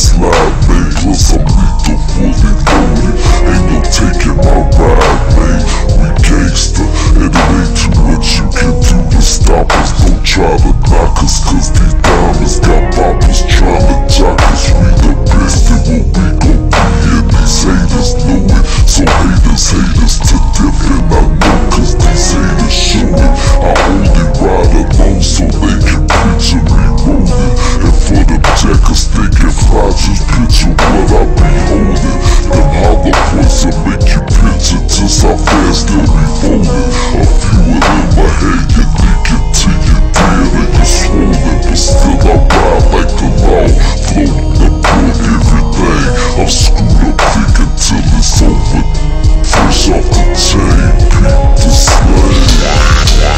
slide lane. Plus I'm lethal, fully loaded. Ain't no taking my ride lane. We gangsta, and it ain't too much you can do to stop us. Don't try to knock us, cause these diamonds got boppers trying to jock us. We the best at what we gon' be, and these haters know it. So haters hate us to death, and I know cause these haters show it. I only ride alone so they can picture me rolling. And for them jackers they can fly, just picture what I be holding. Them hollow points will make you picture just how fast they'll be folding. A few of them I hate you thinking till you're dead or you're swollen. But still I ride like the law, floating above everything. I'm screwed up thinking till it's over. Fresh off the chain, beat the slave.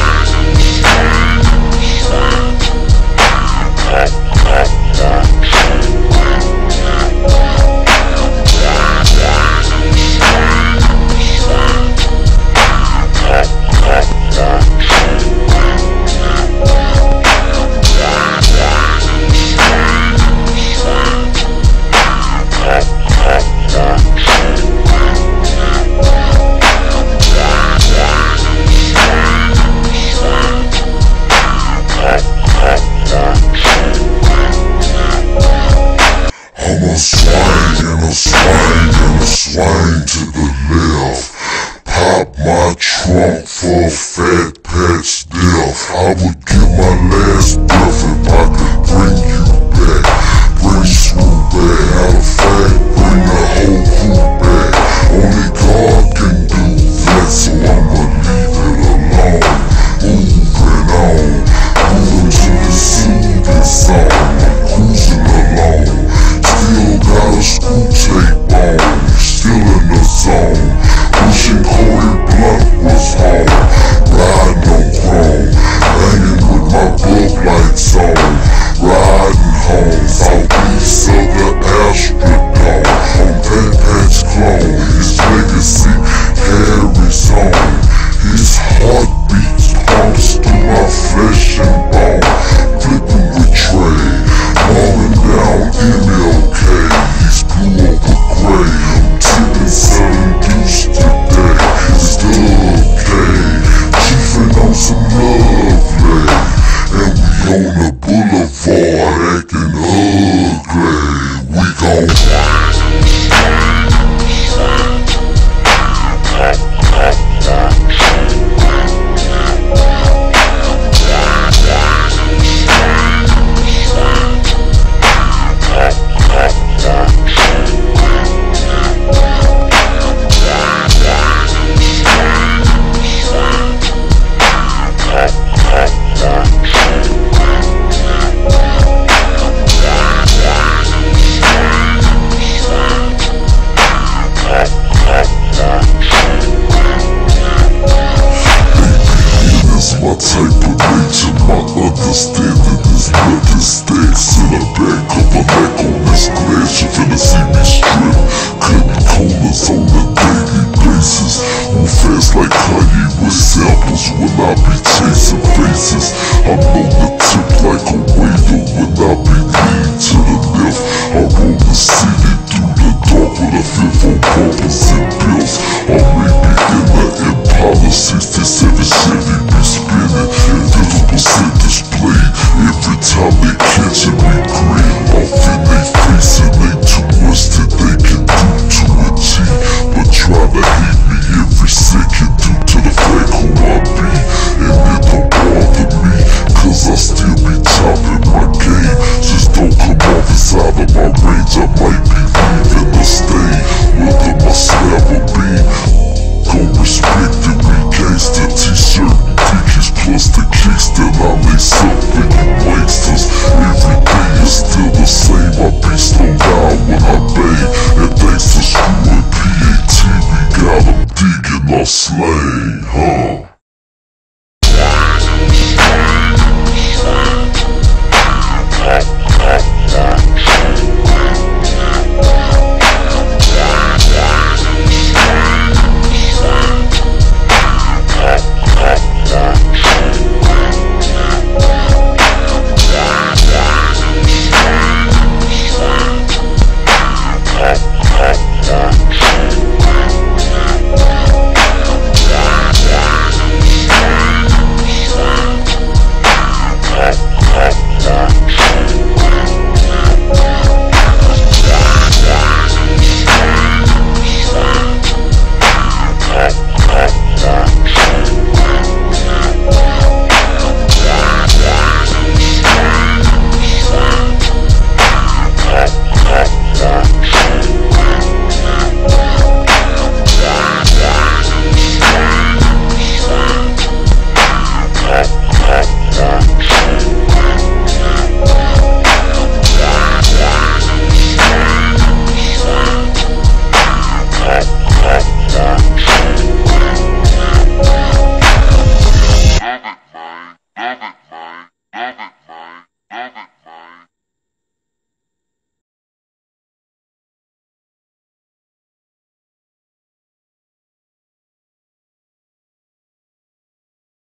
Swing to the left, pop my trunk for a fat patch death. I would give my last breath if I could bring you back. Bring Swoop back, out of fact, bring the whole crew back. Only God can do that, so I'ma leave it alone. Moving on, moving to the soothing song. I'm cruising along, still got a screw tape on. Still in the zone, wishing Corey Blunt was home. Riding on chrome, hanging with my bug lights on. Riding home, southeast of the Astrodome. On that patch clone, his legacy carries on. His heartbeats pumps through my flesh and bone. Flipping with Trey, mowing down MLK. He's blue over gray. Selling juice today, it's the okay. Chiefin' on some lovely, and we on the boulevard acting ugly. We gon' understanding this nothing stacks in the back of a neck on this glass. You finna see me strip, cutting corners on a daily basis. Move fast like Kanye with samples when I be chasing faces. I'm on the tip like a waiter when I be lean to the left. I roll the city through the dark with a fifth on bumpers and bills. Or maybe in the Impala 67 Chevy be spinning. Invisible set displayed every time they catchin' me green. Off in they face and they too much that they can do to a G. But try to hate me every second due to the fact who I be. And it don't bother me, cause I still be chopping my game. Just don't come off inside of my range, I might be leaving the stain. Whether my slab or beam, gon' respect it, we gangsta. T-shirt, Dickies plus the kicks that I lace up for you wanksters. Every day is still the same, I be slow down when I bang. And thanks to Screw and PAT, we got 'em digging our slang.